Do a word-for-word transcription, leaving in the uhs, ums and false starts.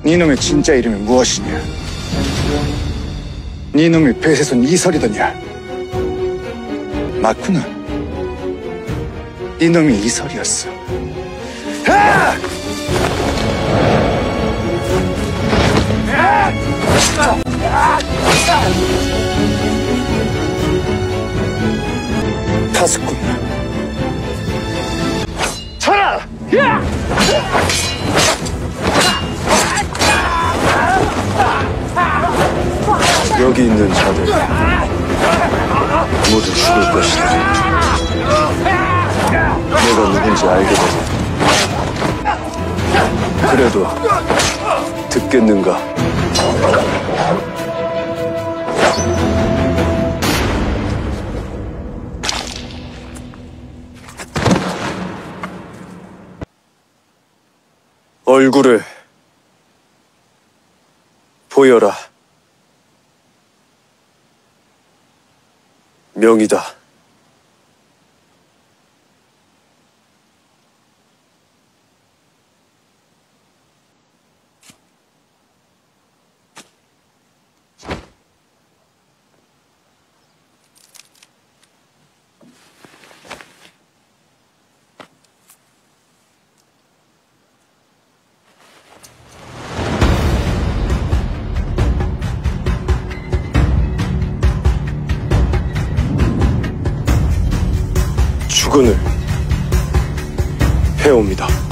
네놈의 진짜 이름이 무엇이냐? 네놈이 배세손 이설이더냐? 맞구나. 네놈이 이설이었어. 아! 파수꾼. 쳐라! 여기 있는 자들 모두 죽을 것이다. 내가 누군지 알게 되네. 그래도 듣겠는가? 얼굴을 보여라. 명이다. 주군을 해옵니다.